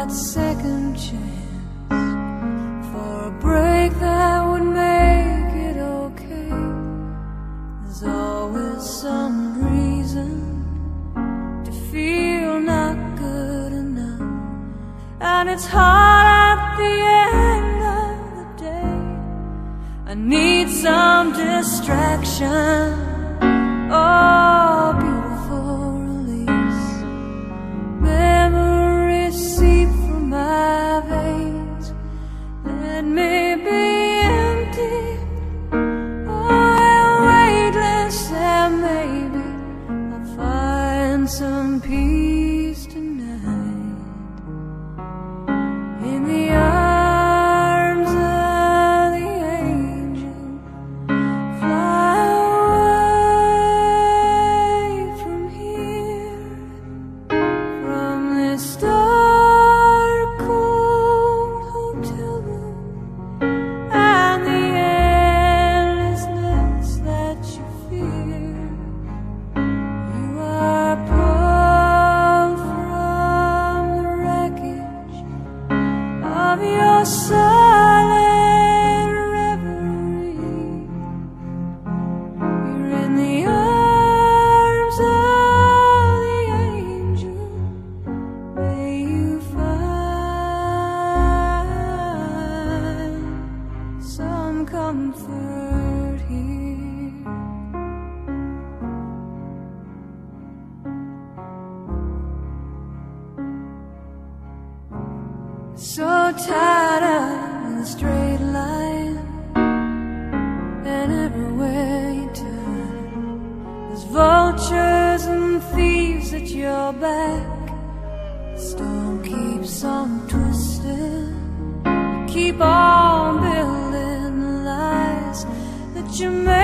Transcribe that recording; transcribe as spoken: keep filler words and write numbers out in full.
that second chance, for a break that would make it okay. There's always some reason to feel not good enough, and it's hard at the end of the day. I need some distraction, oh, beautiful release. Memories seep from my veins. Let me be empty, oh, and weightless, and maybe I'll find some peace tonight in the arms of the angel. Fly away from here, from this dark, cold hotel room, and the endlessness that you fear. You are pulled from the wreckage of your silent reverie. You're in the arms of the angel. May you find some comfort here. So tied up in a straight line, and everywhere you turn, there's vultures and thieves at your back. The storm keeps on twisting. You keep on building the lies that you made.